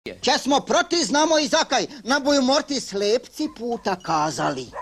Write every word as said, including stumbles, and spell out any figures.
Če smo proti, znamo i zakaj. Na boju morti slepci puta kazali.